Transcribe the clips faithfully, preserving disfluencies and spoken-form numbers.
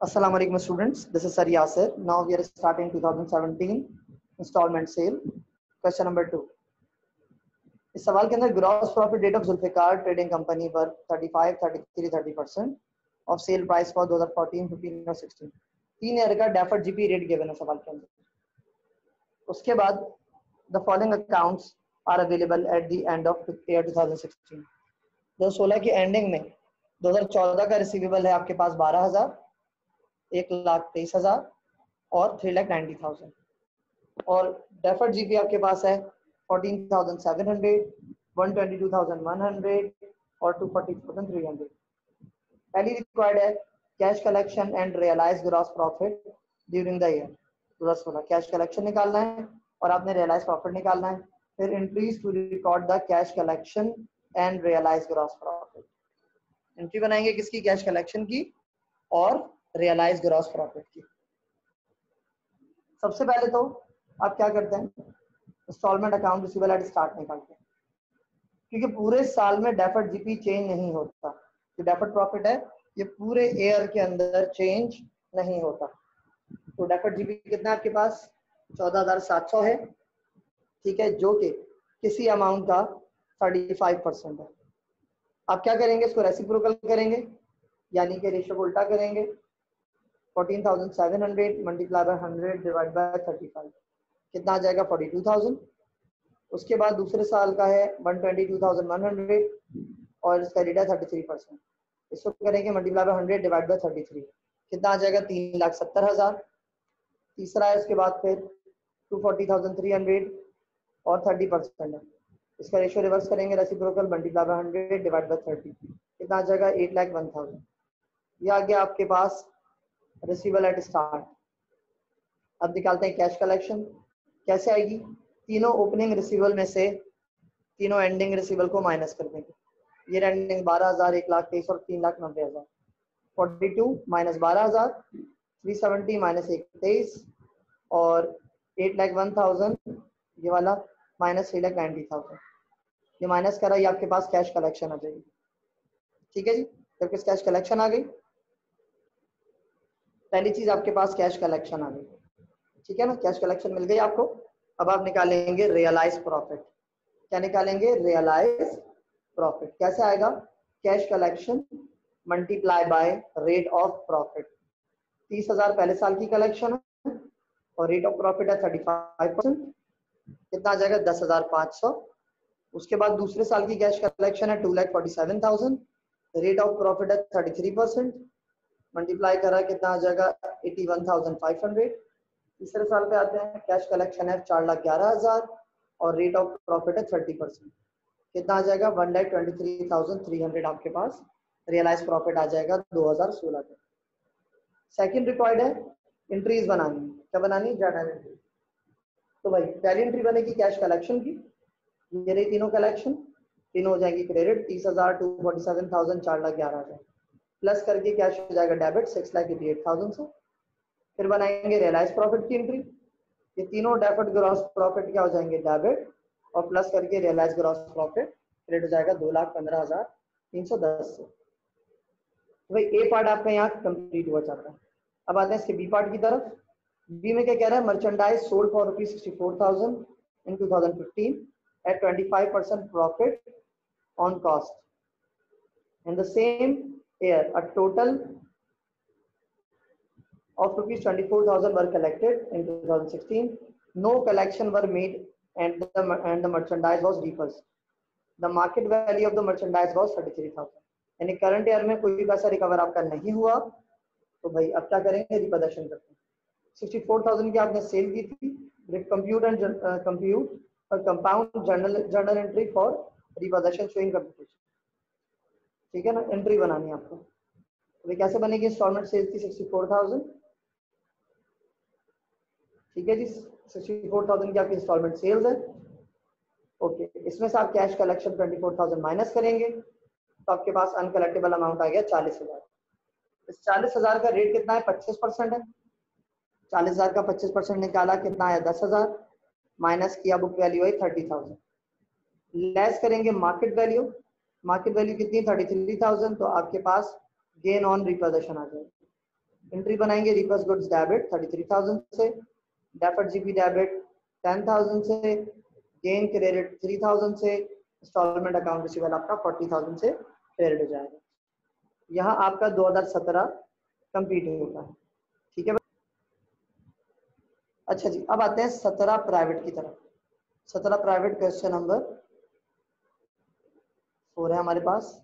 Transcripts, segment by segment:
Assalamu alaikum students, this is Sir Yasir. Now we are starting twenty seventeen installment sale. Question number two. इस सवाल के अंदर gross profit date of Zulfikar trading company पर पैंतीस, तैंतीस, तीस percent of sale price for twenty fourteen, fifteen और sixteen. तीन ईयर का डेफर्ड जीपी रेट गिवन है सवाल के अंदर. उसके बाद the following accounts are available at the end of year twenty sixteen. दो हज़ार सोलह की एंडिंग में दो हज़ार चौदह का रिसीवेबल है आपके पास बारह हजार, एक लाख तेईस हजार और थ्री लाख नाइन्टी थाउजेंड, और डेफर्ड जीपी आपके पास है fourteen thousand seven hundred, one twenty two thousand one hundred और two forty thousand three hundred. पहली रिक्वायर्ड है cash collection and realize gross profit during the year दो हज़ार सोलह. कैश कलेक्शन निकालना है और आपने रियलाइज प्रॉफिट निकालना है. फिर entries to record the cash collection and realize gross profit. Entry बनाएंगे किसकी? कैश कलेक्शन की और रियलाइज ग्रॉस प्रॉफिट की. सबसे पहले तो आप क्या करते हैं, installment account receivable at start निकालते हैं, क्योंकि पूरे साल में डेफर्ड जीपी चेंज नहीं होता. जो डेफर्ड प्रॉफिट है ये पूरे ईयर के अंदर चेंज नहीं होता. तो डेफर्ड जीपी कितना है आपके पास? चौदह हजार सात सौ है, ठीक है, जो कि किसी अमाउंट का थर्टी फाइव परसेंट है. आप क्या करेंगे, इसको रेसिप्रोकल करेंगे, यानी कि रेशियो को उल्टा करेंगे. Fourteen thousand seven hundred multiply by hundred divide by thirty five, कितना आ जाएगा? Forty two thousand. उसके बाद दूसरे साल का है one twenty two thousand one hundred और इसका रेट है थर्टी थ्री परसेंट. इसको करेंगे multiply by hundred divide by thirty three, कितना आ जाएगा? तीन लाख सत्तर हजार. तीसरा है उसके बाद फिर two forty thousand three hundred और थर्टी परसेंट है. इसका रेशियो रिवर्स करेंगे, reciprocal multiply by hundred divide by thirty, कितना आ जाएगा? Eight lakh one thousand. ये आ गया आपके पास रिसीवेबल एट स्टार्ट. अब निकालते हैं कैश कलेक्शन. कैसे आएगी? तीनों ओपनिंग रिसीवेबल में से तीनों एंडिंग रिसीवेबल को माइनस कर देंगे. ये एंडिंग बारह हजार, एक लाख तेईस और तीन लाख नब्बे हजार. फोर्टी टू माइनस बारह हजार, थ्री सेवेंटी माइनस एक तेईस और एट लाख वन थाउजेंड, ये वाला minus three lakh ninety thousand. ये माइनस करा, ये आपके पास कैश कलेक्शन आ जाएगी. ठीक है जी. जब किस कैश कलेक्शन आ गई, पहली चीज आपके पास कैश कलेक्शन आ गई, ठीक है ना, कैश कलेक्शन मिल गई आपको. अब आप निकालेंगे रियलाइज प्रॉफिट. क्या निकालेंगे? Realize profit. कैसे आएगा? Cash collection multiply by rate of profit. तीस हजार पहले साल की कलेक्शन है और रेट ऑफ प्रॉफिट है थर्टी फाइव परसेंट, कितना आ जाएगा? दस हजार पाँच सौ. उसके बाद दूसरे साल की कैश कलेक्शन है two lakh forty seven thousand, rate of profit है थर्टी थ्री परसेंट, मल्टीप्लाई करा कितना आ जाएगा? Eighty one thousand five hundred. तीसरे साल पे आते हैं, कैश कलेक्शन है चार लाख ग्यारह हजार और रेट ऑफ प्रॉफिट है थर्टी परसेंट, कितना आ जाएगा? One lakh twenty three thousand three hundred आपके पास रियलाइज प्रॉफिट आ जाएगा दो हजार सोलह का. सेकंड रिक्वायर्ड है एंट्रीज बनानी. क्या बनानी? Journal entry. तो भाई पहली एंट्री बनेगी कैश कलेक्शन की. ये रही तीनों कलेक्शन, तीनों हो जाएंगी क्रेडिट. तीस हजार, टू फोर्टी सेवन थाउजेंड, चार लाख ग्यारह हजार, प्लस करके कैश हो जाएगा debit six lakh eighty eight thousand से. फिर बनाएंगे रियलाइज प्रॉफिट की एंट्री. ये तीनों डेबिट ग्रॉस प्रॉफिट क्या हो जाएंगे? डेबिट, और प्लस करके रियलाइज ग्रॉस प्रॉफिट क्रेडिट हो जाएगा दो लाख पंद्रह हजार तीन सौ दस से. भाई ए पार्ट आपका यहाँ कंप्लीट हुआ चाहता है. अब आते हैं इसके बी पार्ट की तरफ. बी में क्या कह रहा है? Merchandise sold for rupees sixty four thousand in two thousand fifteen at twenty five percent profit on cost. In the same year a total of rupees twenty-four thousand were collected in twenty sixteen. No collection were made and the and the merchandise was reversed. The market value of the merchandise was thirty-three thousand. यानी current year में कोई भी पैसा recover आपका नहीं हुआ, तो भाई अब क्या करेंगे? रिपोजिशन करते हैं. सिक्सटी फोर थाउजेंड की आपने सेल की थी. कंप्यूट एंड कंप्यूट और compound journal journal entry for repossession showing computation. ठीक है ना. एंट्री बनानी है आपको. तो कैसे बनेगी? इंस्टॉलमेंट सेल्स की सिक्सटी फोर थाउजेंड, ठीक है जी, सिक्सटी फोर थाउजेंड की आपकी इंस्टॉलमेंट सेल्स है. ओके, इसमें से आप cash collection twenty four thousand minus करेंगे तो आपके पास अनकलेक्टेबल अमाउंट आ गया चालीस हजार. इस चालीस हजार का रेट कितना है? पच्चीस परसेंट है. चालीस हजार का पच्चीस परसेंट निकाला, कितना आया? दस हजार. माइनस किया, बुक वैल्यू आई थर्टी थाउजेंड. लेस करेंगे मार्केट वैल्यू. मार्केट वैल्यू कितनी? Thirty three thousand. तो आपके पास गेन ऑन रिपोजिशन आ जाएगा. एंट्री बनाएंगे repossessed goods debit thirty three thousand से, deferred GP debit ten thousand से, गेन क्रेडिट थ्री थाउजेंड से, इंस्टॉलमेंट अकाउंट रिसीवेबल आपका फोर्टी थाउजेंड से क्रेडिट हो जाएगा। यहाँ आपका दो हज़ार सत्रह कंप्लीट होगा। ठीक है। अच्छा जी, अब आते हैं सत्रह प्राइवेट की तरफ। सत्रह प्राइवेट क्वेश्चन नंबर फोर है हमारे पास।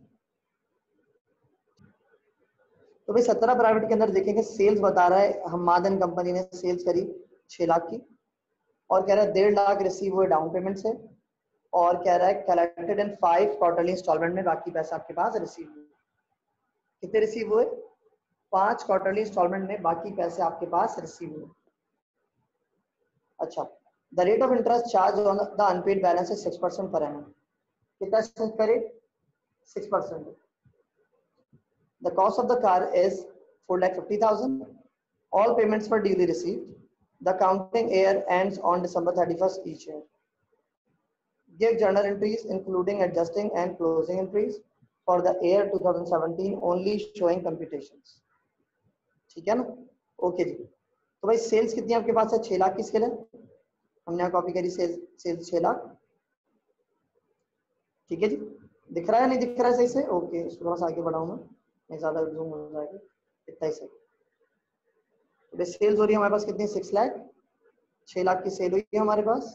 तो भाई सत्रह प्राइवेट के अंदर देखेंगे सेल्स बता रहा है हम्मादन कंपनी ने सेल्स करी छह लाख की, और कह रहा है डेढ़ लाख रिसीव हुए डाउन पेमेंट से, और कह रहा है collected in five quarterly installment में बाकी पैसा आपके पास रिसीव हुए। कितने रिसीव हुए? पांच क्वार्टरली इंस्टॉलमेंट में बाकी पैसे आपके पास रिसीव हुए। अच्छा, the rate of interest charge on the unpaid balance is six percent per annum. कितना करे? Six percent. The cost of the car is four lakh fifty thousand. All payments were duly received. The counting year ends on December thirty first each year. Give journal entries including adjusting and closing entries for the year twenty seventeen only showing computations। ठीक है ना? Okay जी। तो भाई sales कितनी आपके पास है? छह लाख की स्केल है, हमने यहाँ कॉपी करी सेल्स सेल्स छह लाख। ठीक है जी, दिख रहा है नहीं दिख रहा है सही से? ओके, इसको थोड़ा सा आगे बढ़ाऊंगा, नहीं ज्यादा जूम हो जाएगा, इतना ही सही। तो सेल्स हो रही है हमारे पास कितनी? सिक्स लाख। छह लाख की सेल हुई है हमारे पास।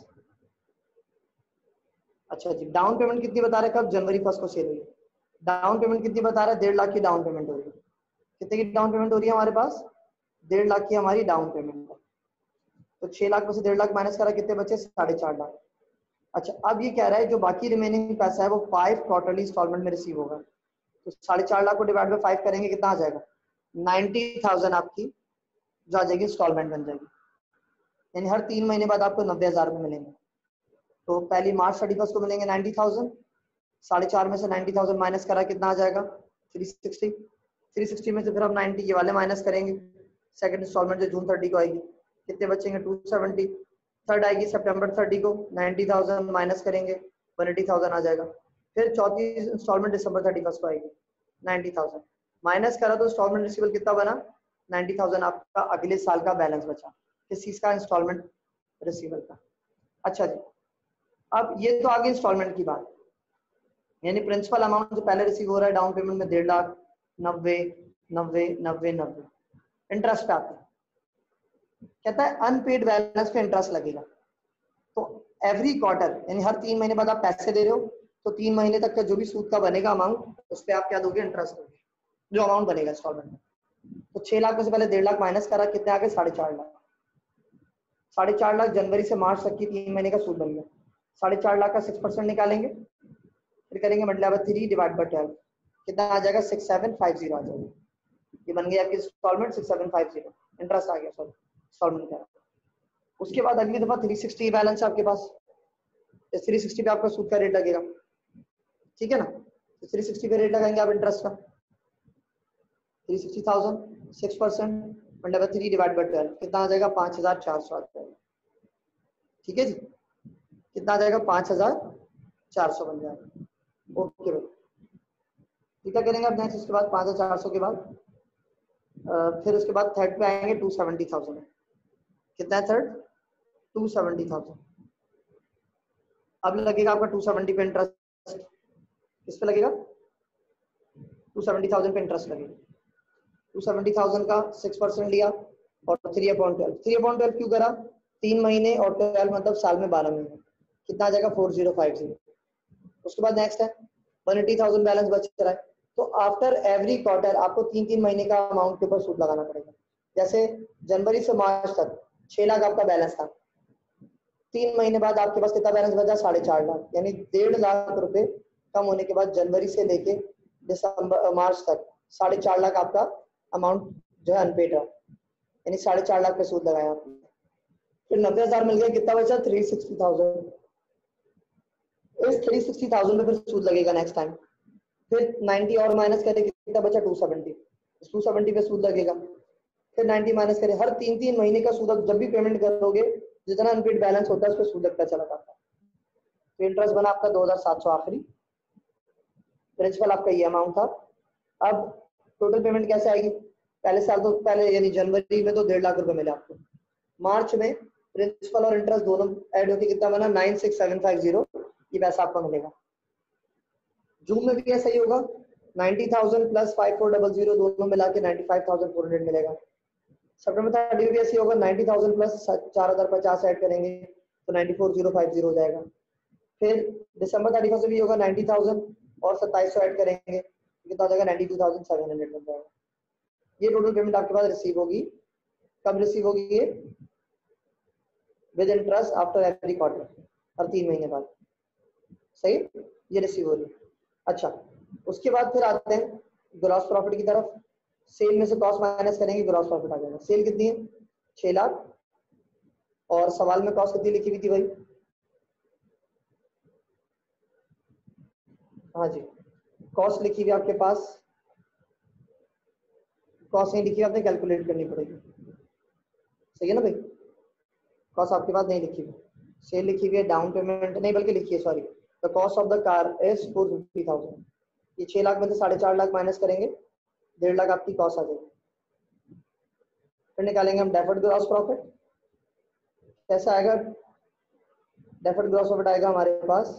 अच्छा जी, डाउन पेमेंट कितनी बता रहे? कब? जनवरी फर्स्ट को सेल हुई। डाउन पेमेंट कितनी बता रहा है? डेढ़ लाख की डाउन पेमेंट हो रही है। कितने की डाउन पेमेंट हो रही है हमारे पास? डेढ़ लाख की हमारी डाउन पेमेंट है। तो छह लाख में से डेढ़ लाख माइनस करा, कितने बचे? साढ़े चार लाख। अच्छा, अब ये कह रहा है जो बाकी रिमेनिंग पैसा है वो फाइव क्वार्टरली इंस्टॉलमेंट में रिसीव होगा। तो साढ़े चार लाख को डिवाइड बाई फाइव करेंगे, कितना आ जाएगा? नाइन्टी थाउजेंड आपकी जो आ जाएगी इंस्टॉलमेंट बन जाएगी। यानी हर तीन महीने बाद आपको नब्बे हजार रुपये मिलेंगे। तो पहली मार्च थर्टी फर्स्ट को मिलेंगे नाइन्टी थाउजेंड। साढ़े चार में से नाइन्टी थाउजेंड माइनस करा, कितना आ जाएगा? Three sixty. थ्री सिक्सटी में से फिर हम नाइन्टी ये वाले माइनस करेंगे। सेकंड इंस्टॉलमेंट जो जून थर्टी को आएगी, कितने बचेंगे? To seventy. थर्ड आएगी सितंबर थर्टी को, नाइन्टी थाउजेंड माइनस करेंगे, वन एटी थाउजेंड आ जाएगा। फिर चौथी इंस्टॉलमेंट दिसंबर थर्टी फर्स्ट को आएगी, नाइन्टी थाउजेंड माइनस करा तो इंस्टॉलमेंट रिसीवेबल कितना बना? नाइन्टी थाउजेंड आपका अगले साल का बैलेंस बचा, किस चीज का? इंस्टॉलमेंट रिसीवेबल का। अच्छा जी, अब ये तो आगे इंस्टॉलमेंट की बात, यानी प्रिंसिपल अमाउंट जो पहले रिसीव हो रहा है डाउन पेमेंट में डेढ़ लाख, नब्बे नब्बे नब्बे नब्बे। इंटरेस्ट पे आते हैं, कहता है अनपेड बैलेंस पे इंटरेस्ट लगेगा। तो एवरी क्वार्टर यानी हर तीन महीने बाद आप पैसे दे रहे हो, तो तीन महीने तक का जो भी सूद का बनेगा अमाउंट, उस पर आप क्या दोगे? इंटरेस्ट दोगे, जो अमाउंट बनेगा इंस्टॉलमेंट में। तो छह लाख में से पहले डेढ़ लाख माइनस करा, कितने आ गए? साढ़े चार लाख। साढ़े चार लाख जनवरी से मार्च तक की तीन महीने का सूद बन गया। साढ़े चार लाख का सिक्स परसेंट निकालेंगे, फिर करेंगे multiply by three divide by twelve, कितना आ जाएगा? सिक्स सेवन फाइव जीरो आ जाएगा। ये बन गया आपकी installment six seven five zero, interest आ गया सॉरी इंस्टॉलमेंट का। उसके बाद अगली दफा थ्री सिक्सटी बैलेंस है आपके पास, इस थ्री सिक्सटी पे आपका सूद का रेट लगेगा। ठीक है ना? तो थ्री सिक्सटी पे रेट लगाएंगे आप इंटरेस्ट का, three sixty thousand six percent multiply by three divide by twelve, कितना आ जाएगा? पाँच हजार चार सौ आ जाएगा। ठीक है जी, कितना आ जाएगा? पाँच हजार चार सौ बन जाएगा। ओके भाई, ठीक है, करेंगे अब नेक्स्ट। उसके बाद पाँच हजार चार सौ के बाद आ, फिर उसके बाद थर्ड पे आएंगे टू सेवेंटी थाउजेंड। कितना है थर्ड? To seventy thousand. अब लगेगा आपका टू सेवेंटी पे इंटरेस्ट, किस पे लगेगा? टू सेवेंटी थाउजेंड पे इंटरेस्ट लगेगा। टू सेवेंटी थाउजेंड का सिक्स परसेंट लिया और three upon twelve. Three upon twelve क्यों करा? तीन महीने और ट्वेल्व मतलब साल में बारह महीने, कितना आ जाएगा? Four zero five zero. उसके बाद नेक्स्ट है वन एटी थाउजेंड बैलेंस बच रहा है। तो आफ्टर एवरी क्वार्टर आपको तीन तीन महीने का अमाउंट के ऊपर सूद लगाना पड़ेगा। जैसे जनवरी से मार्च तक छह लाख आपका बैलेंस था, तीन महीने बाद आपके पास कितना बैलेंस बचा? साढ़े चार लाख, यानी डेढ़ लाख रुपए कम होने के बाद जनवरी से लेके दिसंबर मार्च तक साढ़े चार लाख आपका अमाउंट जो है अनपेड रहा, यानी साढ़े चार लाख पे सूद लगाया आपने। फिर नब्बे हजार मिल गया, कितना बचा? Three sixty thousand. इस थ्री सिक्सटी थाउजेंड पे फिर सूद लगेगा नेक्स्ट टाइम। फिर नाइन्टी और माइनस करें, कितना बचा? To seventy. टू सेवेंटी पे सूद लगेगा, फिर नाइन्टी माइनस करें। हर तीन तीन महीने का सूद जब भी पेमेंट करोगे, जितना अनपेड बैलेंस होता है उस पर सूद लगता चला जाता है। तो इंटरेस्ट बना आपका दो हजार सात सौ आखिरी। प्रिंसिपल आपका ये अमाउंट था। अब टोटल पेमेंट कैसे आएगी? पहले साल तो पहले यानी जनवरी में तो डेढ़ लाख रुपए मिले आपको। मार्च में प्रिंसिपल और इंटरेस्ट दोनों ऐड होकर कितना बना, nine six seven five zero, ये पैसा आपको मिलेगा। जून में भी ऐसा ही होगा, ninety thousand plus five four double zero दोनों मिला के ninety five thousand four hundred मिलेगा। सितंबर थर्टी में भी ऐसे होगा, नाइन्टी थाउजेंड प्लस चार हजार पचास ऐड करेंगे तो ninety four zero five zero हो जाएगा। फिर दिसंबर थर्टी फर्स्ट भी होगा, नाइन्टी थाउजेंड और सत्ताईस सौ ऐड करेंगे कितना हो जाएगा, ninety two thousand seven hundred बन जाएगा। ये टोटल पेमेंट आपके पास रिसीव होगी। कब रिसीव होगी ये, with interest after every quarter, हर तीन महीने बाद। सही, ये रिसीव हो रही है। अच्छा, उसके बाद फिर आते हैं ग्रॉस प्रॉफिट की तरफ। सेल में से कॉस्ट माइनस करेंगे, ग्रॉस प्रॉफिट आ जाएगा। सेल कितनी है, छह लाख, और सवाल में कॉस्ट कितनी लिखी हुई थी भाई, हाँ जी, कॉस्ट लिखी हुई आपके पास, कॉस्ट नहीं लिखी हुई, आपने कैलकुलेट करनी पड़ेगी। सही है ना भाई, कॉस्ट आपके पास नहीं लिखी हुई। सेल लिखी हुई है, डाउन पेमेंट नहीं बल्कि लिखी है, sorry, the cost of the car is four fifty thousand. ये छह लाख में से साढ़े चार लाख माइनस करेंगे, डेढ़ लाख आपकी कॉस्ट आ जाएगी। फिर निकालेंगे हम डेफर्ड ग्रॉस प्रॉफिट। कैसा आएगा डेफर्ड ग्रॉस प्रॉफिट, आएगा हमारे पास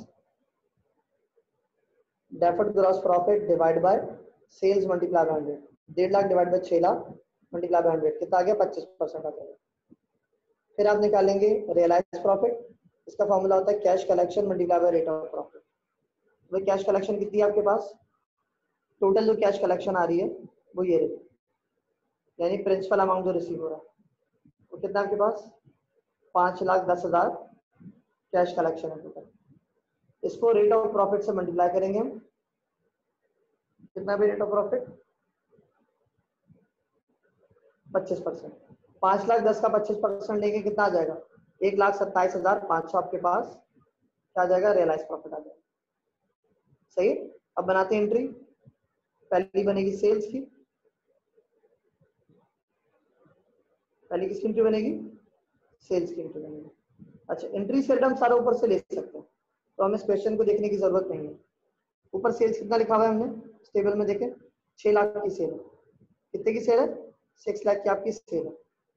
deferred gross profit divide by sales multiply by hundred. डेढ़ लाख डिवाइड बाय छह लाख मल्टीप्लाई बाय हंड्रेड, कितना आ गया, पच्चीस परसेंट आ जाएगा। फिर आप निकालेंगे रियलाइज प्रॉफिट। इसका फॉर्मूला होता है cash collection multiply by rate of profit. वो कैश कलेक्शन कितनी है आपके पास, टोटल जो कैश कलेक्शन आ रही है वो ये रही, यानी प्रिंसिपल अमाउंट जो रिसीव हो रहा है वो कितना आपके पास, पांच लाख दस हजार कैश कलेक्शन है टोटल। इसको रेट ऑफ प्रॉफिट से मल्टीप्लाई करेंगे हम, कितना भी रेट ऑफ प्रॉफिट, पच्चीस परसेंट। पांच लाख दस का पच्चीस परसेंट लेंगे कितना आ जाएगा, एक लाख सत्ताईस हजार पांच सौ आपके पास क्या आ जाएगा, रियलाइज प्रॉफिट आ जाएगा। सही, अब बनाते हैं एंट्री। पहली बनेगी सेल्स की, पहली किसकी एंट्री बनेगी, सेल्स की एंट्री बनेगी। अच्छा, एंट्री से हम सारा ऊपर से ले सकते हैं, तो हमें इस क्वेश्चन को देखने की जरूरत नहीं है। ऊपर सेल्स कितना लिखा हुआ है हमने, टेबल में देखें, छह लाख की सेल है। कितने की सेल है, सिक्स लाख की आपकी सेल है।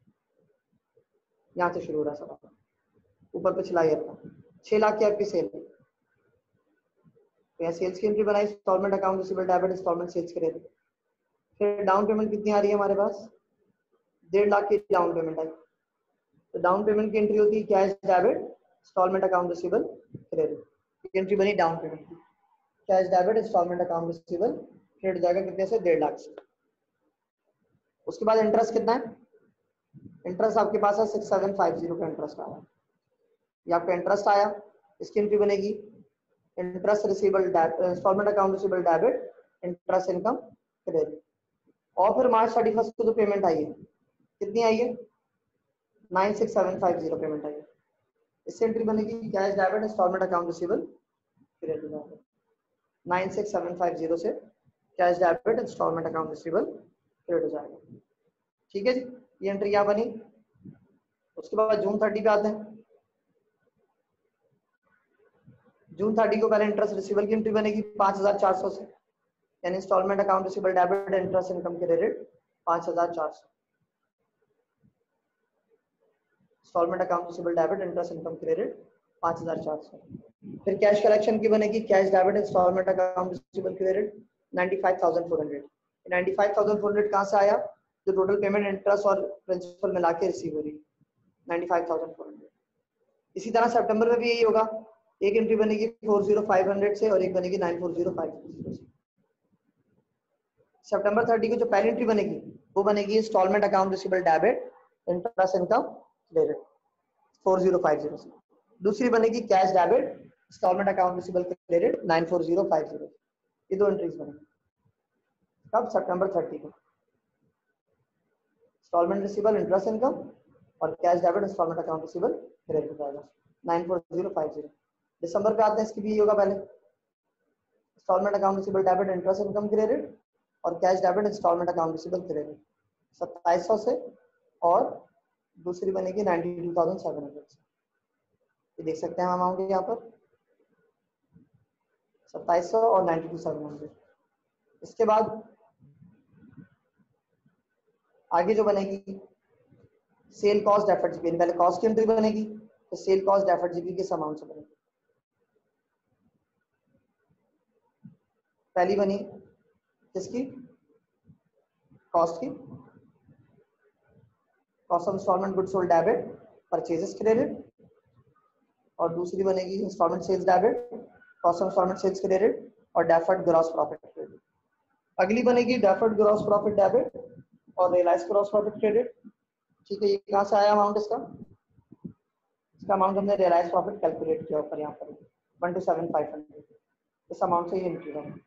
यहाँ से शुरू हो रहा है सब, ऊपर पे चलाइए अपना, छह लाख की आपकी सेल है। तो यहाँ सेल्स की एंट्री बनाई, instalment account receivable debit instalment sales credit. फिर डाउन पेमेंट कितनी आ रही है हमारे पास, डेढ़ लाख की डाउन पेमेंट आई। तो डाउन पेमेंट की एंट्री होती है cash debit instalment account receivable credit. Entry बनी डाउन पेमेंट की, cash debit instalment account receivable credit जाएगा कितने से, डेढ़ लाख से। उसके बाद इंटरेस्ट कितना है, इंटरेस्ट आपके पास है सिक्स सेवन फाइव जीरो का इंटरेस्ट आया, ये आपका इंटरेस्ट आया। इसकी एंट्री बनेगी interest receivable instalment account receivable debit interest income credit. और फिर मार्च थर्टी फर्स्ट को जो पेमेंट आई है कितनी आई है, nine six seven five zero payment आई है। इससे एंट्री बनेगी cash debit instalment account receivable credit. Nine six seven five zero से cash debit instalment account receivable credit हो जाएगा। ठीक है जी, ये एंट्री क्या बनी। उसके बाद जून थर्टी पे आते हैं। जून थर्टी को पहले इंटरेस्ट रिसीवेबल की एंट्री बनेगी पांच हजार चार सौ से, यानी instalment account receivable debit interest income credit पांच हजार चार सौ। Instalment account receivable debit interest income credit पांच हजार चार सौ। फिर कैश कलेक्शन की बनेगी cash debit instalment account receivable credit ninety five thousand four hundred. Ninety five thousand four hundred कहां से आया, जो टोटल पेमेंट इंटरेस्ट और प्रिंसिपल मिला के रिसीव हो रही है, ninety five thousand four hundred. इसी तरह सितंबर में भी यही होगा, एक एंट्री बनेगी फोर जीरो फाइव हंड्रेड से और एक बनेगी nine four zero five zero से। सितंबर थर्टी को जो पहली एंट्री बनेगी वो बनेगी instalment account receivable debit interest income credit four zero five zero से। दूसरी बनेगी cash debit instalment account receivable credit nine four zero five zero. ये दो एंट्रीज बनेगी कब, सितंबर थर्टी को। इंस्टॉलमेंट रिसीवेबल इंटरेस्ट इनकम और cash debit instalment account receivable credit हो जाएगा nine four zero five zero. दिसंबर पे आते हैं, इसकी भी होगा पहले instalment account receivable debit interest income credit और cash debit instalment account receivable credit सत्ताईस सौ से, और दूसरी बनेगी ninety two thousand seven hundred से। ये देख सकते हैं हम अमाउंट यहाँ पर सत्ताईस सौ और नाइन्टी टू सेवन हंड्रेड। इसके बाद आगे जो बनेगी सेल कॉस्ट डेफर्ड जीपी, पहले कॉस्ट की एंट्री बनेगी तो सेल कॉस्ट डेफर्ड जीपी किस अमाउंट से बनेगी। पहली बनी किसकी, कॉस्ट की, cost of instalment goods sold debit purchases credit, और दूसरी बनेगी instalment sales debit cost of instalment sales credit और डेफर्ड ग्रॉस प्रॉफिट क्रेडिट। अगली बनेगी डेफर्ड ग्रॉस प्रॉफिट डेबिट और रियलाइज ग्रॉस प्रॉफिट क्रेडिट। ठीक है, ये कहाँ से आया अमाउंट इसका, इसका अमाउंट हमने रियलाइज प्रॉफिट कैलकुलेट किया ऊपर यहाँ पर one two seven five hundred, इस अमाउंट से ये एंट्री बनेगी।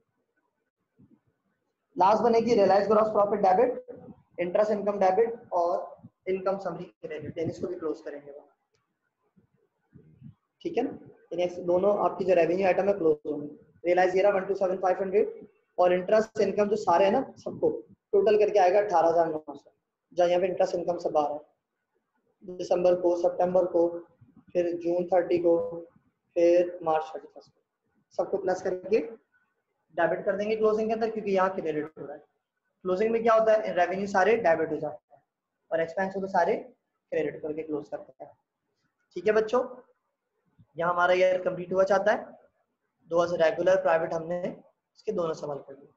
लास्ट बनेगी realise gross profit debit, interest income debit और इनकम समरी क्रेडिट, यानी इसको भी क्लोज करेंगे। ठीक है ना, यानी दोनों आपकी जो रेवेन्यू आइटम है क्लोज होंगे। रियलाइज ये रहा one two seven five hundred और इंटरेस्ट इनकम जो सारे है ना सबको टोटल करके आएगा अठारह हजार नौ सौ, जहाँ यहाँ पे इंटरेस्ट इनकम सब आ रहा है दिसंबर को, सितंबर को, फिर जून थर्टी को, फिर मार्च थर्टी फर्स्ट को, सबको प्लस करके डेबिट कर देंगे क्लोजिंग के अंदर, क्योंकि यहाँ क्रेडिट हो रहा है। क्लोजिंग में क्या होता है, रेवेन्यू सारे डेबिट हो जाते हैं और एक्सपेंस हो तो सारे क्रेडिट करके क्लोज करते हैं। ठीक है बच्चों, यहाँ हमारा ईयर कंप्लीट हुआ चाहता है। दो हजार रेगुलर प्राइवेट हमने इसके दोनों सवाल कर लिए।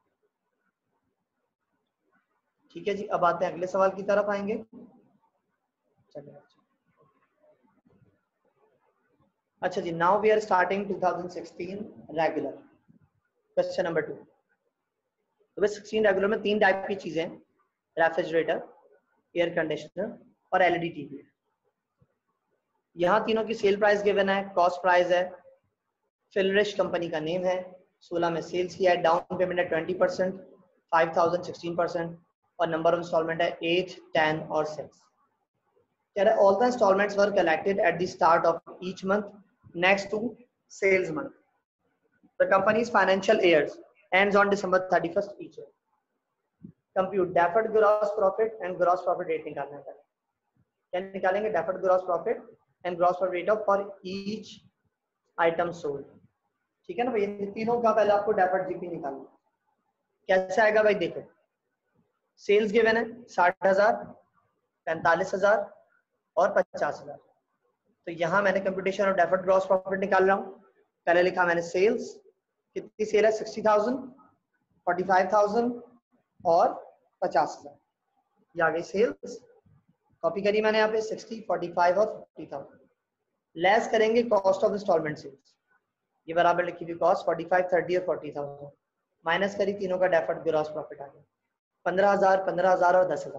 ठीक है जी, अब आते हैं अगले सवाल की तरफ आएंगे। चलिए अच्छा जी, now we are starting two thousand sixteen regular. Question number two. तो बस सिक्सटीन रेगुलर में तीन टाइप की चीजें हैं, रेफ्रिजरेटर, एयर कंडीशनर और एलईडी टीवी। यहाँ तीनों की सेल प्राइस गिवन है, कॉस्ट प्राइस है, फिलरिश कंपनी का नेम है, सोलह में सेल्स किया है, डाउन पेमेंट है twenty percent, five thousand sixteen percent और नंबर ऑफ इंस्टॉलमेंट है एट, टेन और सिक्स। कह रहा है all the instalments were collected at the start of each month next to sales month. The company's financial years ends on December thirty first each year. Compute deferred gross profit and gross profit rate निकालना है। क्या निकालेंगे, deferred gross profit and gross profit rate of for each item sold. ठीक है ना भाई, तीनों का पहले आपको डेफर्ड जीपी निकालना। कैसे आएगा भाई, देखो सेल्स गिवन है साठ हजार, पैंतालीस हजार और पचास हजार। तो यहाँ मैंने computation of deferred gross profit निकाल रहा हूँ। पहले लिखा मैंने सेल्स, कितनी सेल है, sixty thousand, forty five thousand और पचास हजार। ये आ गई सेल्स, कॉपी करी मैंने यहाँ पे सिक्सटी, फोर्टी फाइव और फिफ्टी थाउजेंड। लेस करेंगे कॉस्ट ऑफ इंस्टॉलमेंट सेल्स, ये बराबर लिखी हुई कॉस्ट फोर्टी फाइव, थर्टी और फोर्टी थाउजेंड, माइनस करी तीनों का डेफर्ड ग्रॉस प्रॉफिट आ गया पंद्रह हजार, पंद्रह हजार और दस हजार।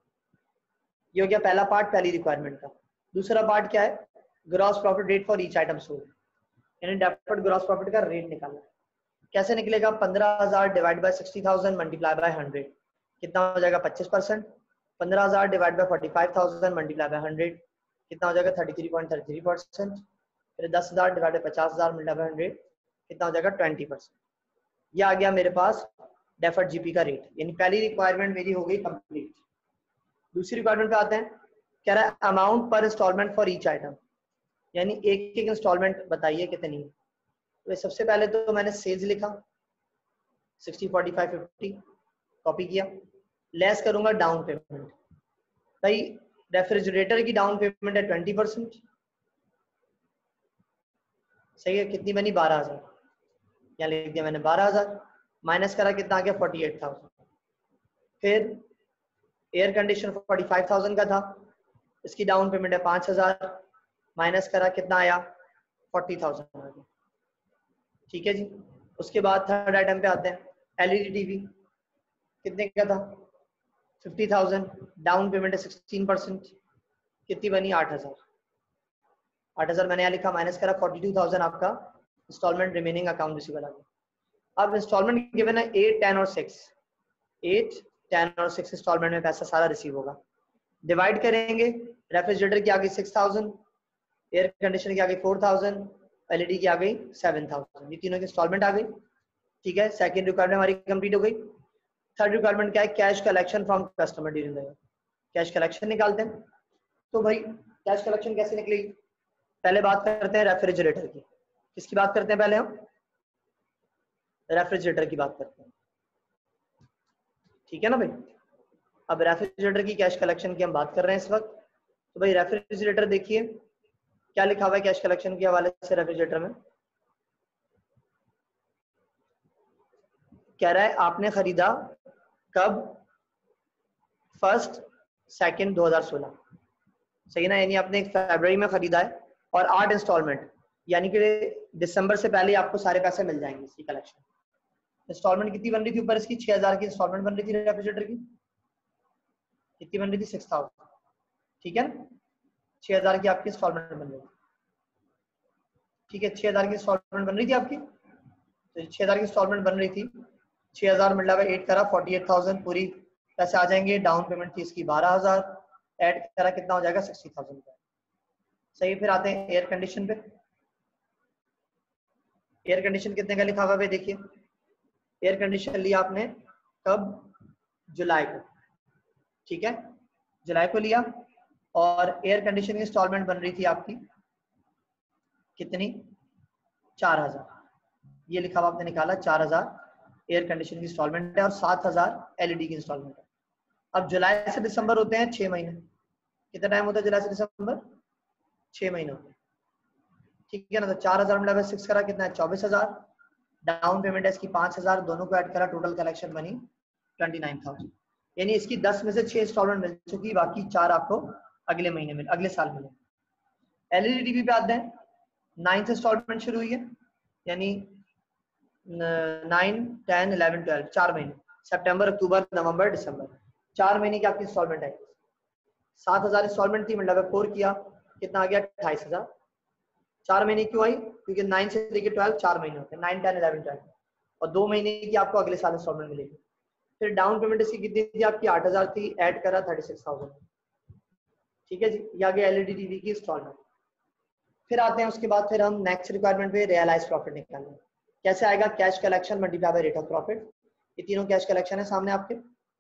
ये हो गया पहला पार्ट, पहली रिक्वायरमेंट का। दूसरा पार्ट क्या है, gross profit rate for each item sold, यानी डेफर्ड ग्रॉस प्रॉफिट का रेट निकालना है। कैसे निकलेगा, पंद्रह हजार divide by sixty thousand multiply by hundred, कितना हो जाएगा पच्चीस परसेंट। पंद्रह हजार divide by forty five thousand multiply by hundred, कितना हो जाएगा thirty three point thirty three percent. फिर दस हजार डिवाइड बाय पचास हजार मल्टीप्लाई बाय हंड्रेड, कितना हो जाएगा ट्वेंटी परसेंट। ये आ गया मेरे पास डेफर्ड जीपी का रेट, यानी पहली रिक्वायरमेंट मेरी हो गई कंप्लीट। दूसरी रिक्वायरमेंट पे आते हैं, कह रहा है अमाउंट पर इंस्टॉलमेंट फॉर ईच आइटम, यानी एक एक इंस्टॉलमेंट बताइए कितनी है। तो सबसे पहले तो मैंने सेल्स लिखा sixty, forty five, fifty, copy किया। लेस करूंगा डाउन पेमेंट, भाई रेफ्रिजरेटर की डाउन पेमेंट है ट्वेंटी परसेंट, सही है, कितनी बनी बारह हजार, यहाँ लिख दिया मैंने बारह हजार, माइनस करा कितना आ गया फोर्टी एट थाउजेंड। फिर air conditioner forty five thousand का था, इसकी डाउन पेमेंट है पांच हजार, माइनस करा कितना आया फोर्टी थाउजेंड आ गया। ठीक है जी, उसके बाद थर्ड आइटम पे आते हैं, एलईडी टीवी कितने का था फिफ्टी थाउजेंड, डाउन पेमेंट है सिक्सटीन परसेंट, कितनी बनी आठ हजार। आठ हजार मैंने यहाँ लिखा, माइनस करा फोर्टी टू थाउजेंड आपका इंस्टॉलमेंट रिमेनिंग अकाउंट रिसीवेबल आ गया। अब इंस्टॉलमेंट गिवन है एट, टेन और सिक्स, एट, टेन और सिक्स इंस्टॉलमेंट में पैसा सारा रिसीव होगा। डिवाइड करेंगे, रेफ्रिजरेटर की आ गई सिक्स थाउजेंड, एयर कंडीशनर की आ गई फोर थाउजेंड, एलईडी की आ गई सेवन थाउजेंड, ये तीनों की इंस्टॉलमेंट आ गई। ठीक है, सेकंड रिक्वायरमेंट हमारी कंप्लीट हो गई। थर्ड रिक्वायरमेंट क्या है, cash collection from customer during the year, cash collection निकालते हैं। तो भाई कैश कलेक्शन कैसे निकलेगी, पहले बात करते हैं रेफ्रिजरेटर की। किसकी बात करते हैं पहले हम, रेफ्रिजरेटर की बात करते हैं। ठीक है ना भाई, अब रेफ्रिजरेटर की कैश कलेक्शन की हम बात कर रहे हैं इस वक्त। तो भाई रेफ्रिजरेटर देखिए क्या लिखा हुआ है कैश कलेक्शन के हवाले से रेफ्रिजरेटर में। कह रहा है आपने खरीदा कब, फर्स्ट सेकंड दो हज़ार सोलह, सही ना, यानी आपने फरवरी में खरीदा है और आठ इंस्टॉलमेंट, यानी कि दिसंबर से पहले आपको सारे पैसे मिल जाएंगे इसकी कलेक्शन। इंस्टॉलमेंट कितनी बन रही थी ऊपर इसकी, छह हजार की इंस्टॉलमेंट बन रही थी रेफ्रिजरेटर की, कितनी बन रही थी, सिक्स थाउजेंड, ठीक है ना, छह हजार की आपकी इंस्टॉलमेंट बन रही थी, ठीक है, छह हजार की इंस्टॉलमेंट बन रही थी आपकी। तो छह हजार की इंस्टॉलमेंट बन रही थी, छह हजार मिला हुआ एट करा फोर्टी एट थाउजेंड पूरी पैसे आ जाएंगे। डाउन पेमेंट थी इसकी बारह हजार, ऐड करा कितना हो जाएगा, सिक्सटी थाउजेंड का, सही। फिर आते हैं एयर कंडीशन पे। एयर कंडीशन कितने का लिखा हुआ है देखिए, एयर कंडीशन लिया आपने कब, जुलाई को, ठीक है, जुलाई को लिया और एयर कंडीशन की इंस्टॉलमेंट बन रही थी आपकी कितनी, चार हजार, ये लिखा हुआ आपने निकाला, चार हजार एयर कंडीशन की इंस्टॉलमेंट है और सात हजार एलईडी की इंस्टॉलमेंट है। अब जुलाई से दिसंबर होते हैं छह महीने, कितना टाइम होता है जुलाई से दिसंबर, छह महीने होते हैं, ठीक है ना। तो चार हजार में सिक्स करा कितना है, चौबीस हजार, डाउन पेमेंट है इसकी पांच हजार, दोनों को ऐड करा, टोटल कलेक्शन बनी ट्वेंटी नाइन थाउजेंड, यानी इसकी दस में से छह इंस्टॉलमेंट मिल चुकी, बाकी चार आपको अगले महीने में, अगले साल मिले। एलईडी टीवी पे आते हैं, नाइन्थ इंस्टॉलमेंट शुरू हुई है, यानी नाइन टेन इलेवन ट्वेल्व, चार महीने, सितंबर अक्टूबर नवंबर दिसंबर, चार महीने की आपकी इंस्टॉलमेंट है। सात हजार इंस्टॉलमेंट थी, मतलब फोर किया कितना आ गया, अट्ठाईस हजार। चार महीने क्यों आई, क्योंकि नाइन से लेकर ट्वेल्व चार महीने होते हैं, नाइन टेन इलेवन ट्वेल्व, और दो महीने की आपको अगले साल इंस्टॉलमेंट मिलेगी। फिर डाउन पेमेंट इसकी कितनी थी आपकी, आठ हजार थी, ऐड करा थर्टी सिक्स थाउजेंड, ठीक है जी, ये आ गया एलईडी टीवी की इंस्टॉलमेंट। फिर आते हैं उसके बाद फिर हम नेक्स्ट रिक्वायरमेंट पे रियलाइज प्रॉफिट निकालने। कैसे आएगा, cash collection multiply by rate of profit. ये तीनों कैश कलेक्शन है सामने आपके,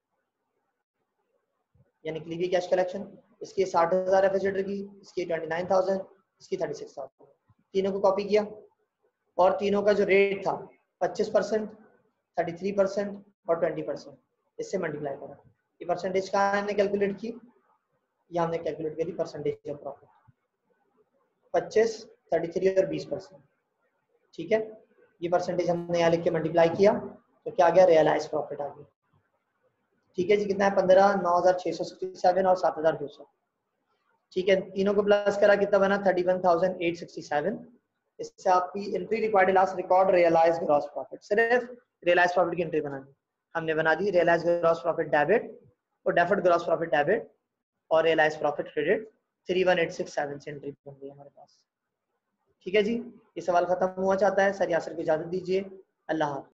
यानी कि लीवी कैश कलेक्शन, इसकी साठ हजार रेफ्रिजरेटर की, इसकी ट्वेंटी नाइन थाउजेंड, इसकी थर्टी सिक्स थाउजेंड, तीनों को कॉपी किया और तीनों का जो रेट था पच्चीस परसेंट, थर्टी थ्री परसेंट और ट्वेंटी परसेंट, इससे मल्टीप्लाई करा। ये परसेंटेज कहाँ हमने कैलकुलेट की, ये हमने कैलकुलेट करी परसेंटेज ऑफ प्रॉफिट, पच्चीस, थर्टी थ्री और बीस परसेंट, ठीक है। ये परसेंटेज हमने यहाँ लिख के मल्टीप्लाई किया तो क्या आ गया, रियलाइज प्रॉफिट आ गया, ठीक है जी। कितना है, पंद्रह, नौ हजार छह सौ सिक्सटी सेवन और सात हजार दो सौ, ठीक है। तीनों को प्लस करा कितना बना, thirty one thousand eight sixty seven. इससे आपकी entry required last record realise gross profit, सिर्फ रियलाइज प्रॉफिट की एंट्री बनानी, हमने बना दी रियलाइज ग्रॉस प्रॉफिट डेबिट और डेफर्ड ग्रॉस प्रॉफिट डेबिट और realise profit credit, three one eight six seven से एंट्री बन गई हमारे पास, ठीक है जी। ये सवाल खत्म हुआ चाहता है सर, यासर को इजाजत दीजिए, अल्लाह हाफ़िज़।